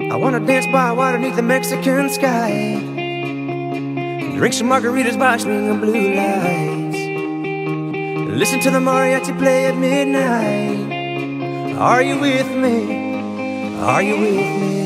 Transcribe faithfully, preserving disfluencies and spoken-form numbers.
I wanna dance by water beneath the Mexican sky, drink some margaritas by swinging blue lights, listen to the mariachi play at midnight. Are you with me? Are you with me?